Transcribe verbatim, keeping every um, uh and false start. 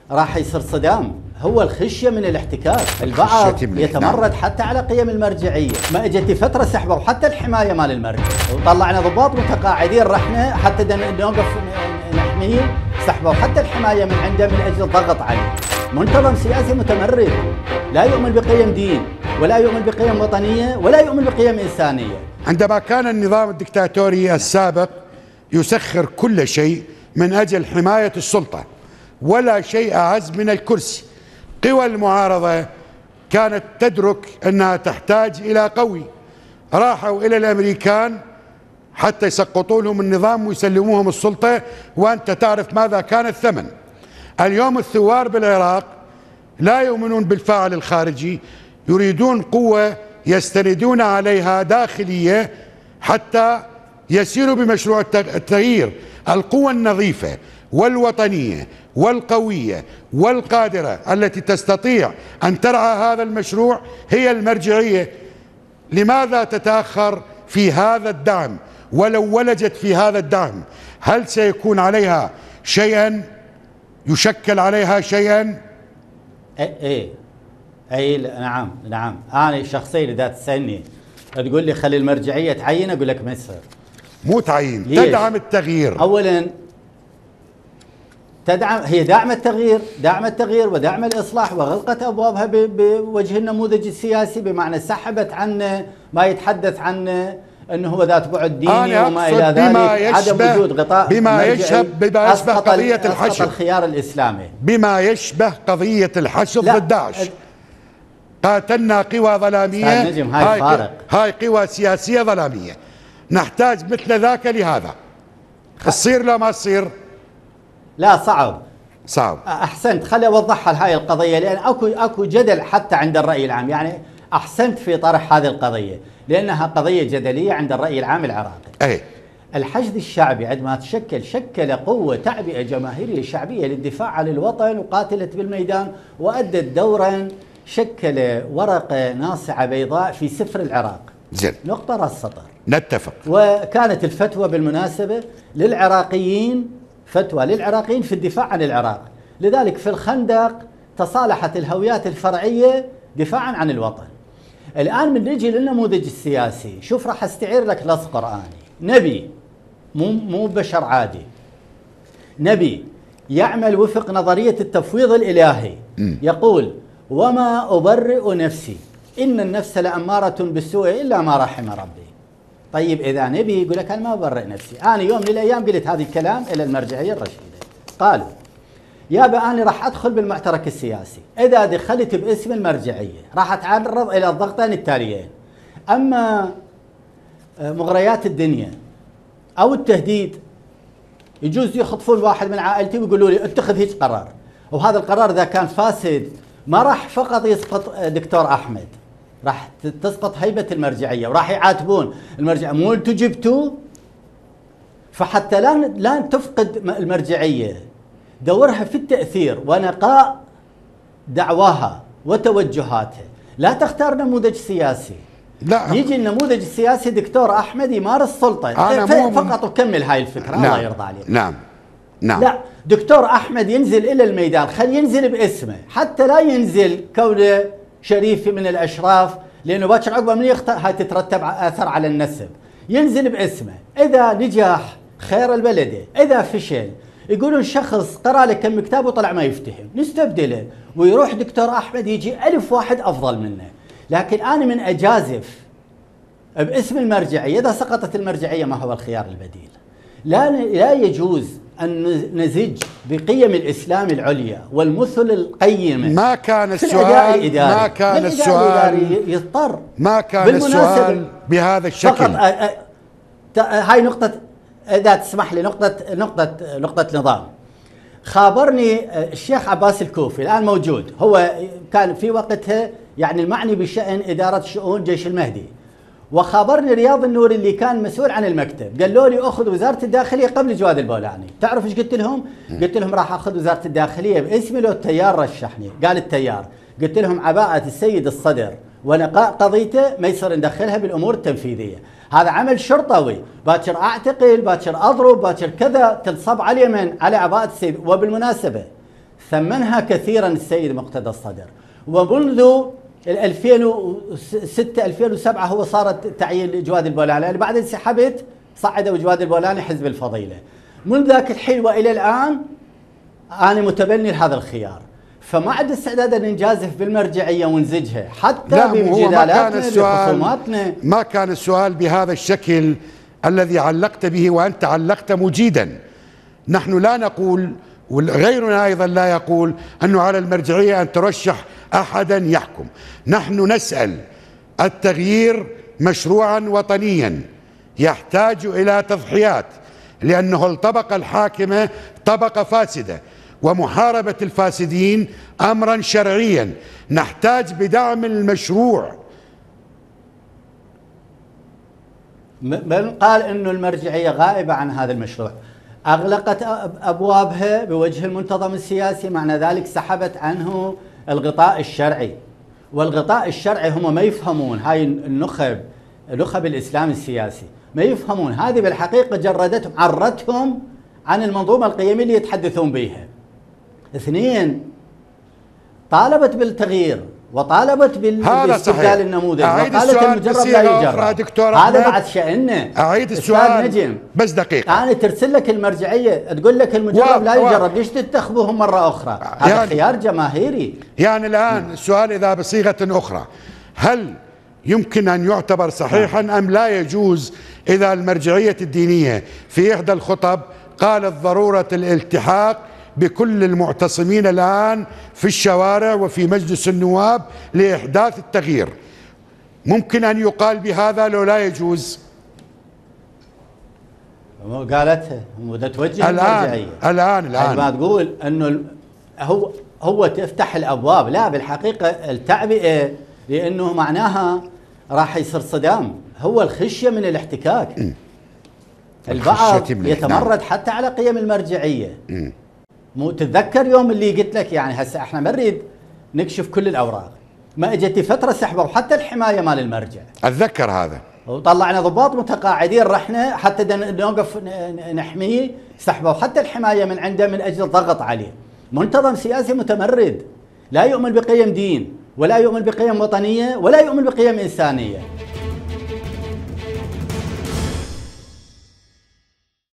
راح يصير صدام. هو الخشيه من الاحتكاك، البعض يتمرد حتى على قيم المرجعيه، ما اجت فتره سحبوا حتى الحمايه مال المرجع، وطلعنا ضباط متقاعدين رحنا حتى نوقف نحميه، سحبوا حتى الحمايه من عنده من اجل الضغط عليه. منتظم سياسي متمرد لا يؤمن بقيم دين ولا يؤمن بقيم وطنيه ولا يؤمن بقيم انسانيه. عندما كان النظام الدكتاتوري السابق يسخر كل شيء من اجل حمايه السلطه، ولا شيء اعز من الكرسي. قوى المعارضه كانت تدرك انها تحتاج الى قوي، راحوا الى الامريكان حتى يسقطوا لهم النظام ويسلموهم السلطه، وانت تعرف ماذا كان الثمن. اليوم الثوار بالعراق لا يؤمنون بالفاعل الخارجي، يريدون قوه يستندون عليها داخليه حتى يسيروا بمشروع التغيير. القوى النظيفه والوطنيه والقويه والقادره التي تستطيع ان ترعى هذا المشروع هي المرجعيه. لماذا تتاخر في هذا الدعم؟ ولو ولجت في هذا الدعم هل سيكون عليها شيئا؟ يشكل عليها شيئا؟ ايه ايه اي نعم نعم. انا شخصيا اذا تسالني تقول لي خلي المرجعيه تعين، اقول لك ما يصير. مو تعين، تدعم التغيير. اولا تدعم، هي دعم التغيير، دعم التغيير ودعم الاصلاح، وغلقت ابوابها بوجه النموذج السياسي، بمعنى سحبت عنه ما يتحدث عنه انه هو ذات بعد ديني وما الى ذلك، عدم وجود غطاء بما يشبه بما يشبه قضيه الحشد، الخيار الاسلامي، بما يشبه قضيه الحشد ضد داعش. قاتلنا قوى ظلاميه، نجم هاي فارق، هاي قوى سياسيه ظلاميه، نحتاج مثل ذاك لهذا. تصير لا ما تصير؟ لا صعب صعب. احسنت، خلي اوضحها لهاي القضيه، لان اكو اكو جدل حتى عند الراي العام، يعني احسنت في طرح هذه القضيه لانها قضيه جدليه عند الراي العام العراقي. اي الحشد الشعبي عندما تشكل شكل قوه تعبئه جماهيريه شعبيه للدفاع عن الوطن، وقاتلت بالميدان وادت دورا، شكل ورقه ناصعه بيضاء في سفر العراق. زين. نقطه راس سطر. نتفق. وكانت الفتوى بالمناسبه للعراقيين، فتوى للعراقيين في الدفاع عن العراق، لذلك في الخندق تصالحت الهويات الفرعيه دفاعا عن الوطن. الان من نجي للنموذج السياسي، شوف راح استعير لك لفظ قراني، نبي مو مو بشر عادي، نبي يعمل وفق نظريه التفويض الالهي. م. يقول: وما ابرئ نفسي ان النفس لاماره بالسوء الا ما رحم ربي. طيب اذا نبي يقول لك انا ما ابرئ نفسي، انا يوم من الايام قلت هذا الكلام الى المرجعيه الرشيده، قالوا يابا انا راح ادخل بالمعترك السياسي، اذا دخلت باسم المرجعيه راح اتعرض الى الضغطين التاليين: اما مغريات الدنيا او التهديد، يجوز يخطفون واحد من عائلتي ويقولوا لي اتخذ هيك قرار، وهذا القرار اذا كان فاسد ما راح فقط يسقط دكتور احمد، راح تسقط هيبه المرجعيه، وراح يعاتبون المرجعيه مو انتم جبتوا. فحتى لا لا تفقد المرجعيه دورها في التاثير ونقاء دعواها وتوجهاتها، لا تختار نموذج سياسي. لا، يجي النموذج السياسي دكتور احمد يمارس سلطه فقط، وكمل هاي الفكره. نعم. الله يرضى عليك. نعم نعم. لا، دكتور احمد ينزل الى الميدان، خل ينزل باسمه، حتى لا ينزل كونه شريف من الاشراف، لانه باكر عقبه من يخطئ هاي تترتب اثر على النسب. ينزل باسمه، اذا نجح خير البلده، اذا فشل يقولون شخص قرا لك كم كتاب وطلع ما يفتهم، نستبدله ويروح دكتور احمد يجي ألف واحد افضل منه. لكن انا من اجازف باسم المرجعيه، اذا سقطت المرجعيه ما هو الخيار البديل؟ لا لا يجوز ان نزج بقيم الاسلام العليا والمثل القيمه. ما كان السؤال ما كان السؤال يضطر ما كان السؤال بهذا الشكل. فقط أ أ هاي نقطه، اذا تسمح لي، نقطه نقطه نقطه نظام. خابرني الشيخ عباس الكوفي، الان موجود، هو كان في وقتها يعني المعني بشان اداره شؤون جيش المهدي، وخابرني رياض النور اللي كان مسؤول عن المكتب، قالوا لي اخذ وزاره الداخليه قبل جواد البولاني. تعرف ايش قلت لهم؟ قلت لهم راح اخذ وزاره الداخليه باسمي لو التيار رشحني. قال التيار، قلت لهم عباءه السيد الصدر ونقاء قضيته ما يصير ندخلها بالامور التنفيذيه، هذا عمل شرطوي، باكر اعتقل، باكر اضرب، باكر كذا، تنصب على اليمن على عباءه السيد. وبالمناسبه ثمنها كثيرا السيد مقتدى الصدر، ومنذ ألفين وستة ألفين وسبعة هو صارت تعيين جواد البولاني، يعني بعد انسحبت صعدوا جواد البولاني حزب الفضيلة. منذ ذاك الحين والى الان انا متبني لهذا الخيار، فما عندي استعداد ان نجازف بالمرجعيه ونزجها حتى بجدالاتنا بخصوماتنا. ما كان السؤال بهذا الشكل الذي علقت به، وانت علقت مجيدا. نحن لا نقول وغيرنا ايضا لا يقول انه على المرجعيه ان ترشح احدا يحكم. نحن نسال التغيير مشروعا وطنيا يحتاج الى تضحيات، لانه الطبقه الحاكمه طبقه فاسده، ومحاربة الفاسدين أمرا شرعيا. نحتاج بدعم المشروع. من قال أنه المرجعية غائبة عن هذا المشروع؟ أغلقت أبوابها بوجه المنتظم السياسي، معنى ذلك سحبت عنه الغطاء الشرعي، والغطاء الشرعي هم ما يفهمون. هاي النخب نخب الإسلام السياسي ما يفهمون، هذه بالحقيقة جردتهم عرتهم عن المنظومة القيمية اللي يتحدثون بها. اثنين، طالبت بالتغيير وطالبت باستبدال النموذج، وقالت المجرب لا يجرب. هذا بعد شأنه. أعيد السؤال نجم بس دقيقة. أنا ترسل لك المرجعية تقول لك المجرب لا يجرب، ليش تنتخبوهم مرة أخرى؟ هذا يعني خيار جماهيري. يعني الآن السؤال إذا بصيغة أخرى، هل يمكن أن يعتبر صحيحا أم لا يجوز إذا المرجعية الدينية في إحدى الخطب قالت ضرورة الالتحاق بكل المعتصمين الآن في الشوارع وفي مجلس النواب لإحداث التغيير؟ ممكن أن يقال بهذا لو لا يجوز؟ قالتها وده توجه الآن الآن الآن ما تقول أنه هو هو تفتح الأبواب. لا، بالحقيقة التعبئة، لأنه معناها راح يصير صدام، هو الخشية من الاحتكاك. م. البعض يتمرد حتى على قيم المرجعية. م. مو تتذكر يوم اللي قلت لك يعني هسه احنا ما نريد نكشف كل الاوراق، ما اجت فتره سحبوا حتى الحمايه مال المرجع. اتذكر هذا، وطلعنا ضباط متقاعدين رحنا حتى نوقف نحميه، سحبوا حتى الحمايه من عنده من اجل الضغط عليه. منتظم سياسي متمرد لا يؤمن بقيم دين ولا يؤمن بقيم وطنيه ولا يؤمن بقيم انسانيه.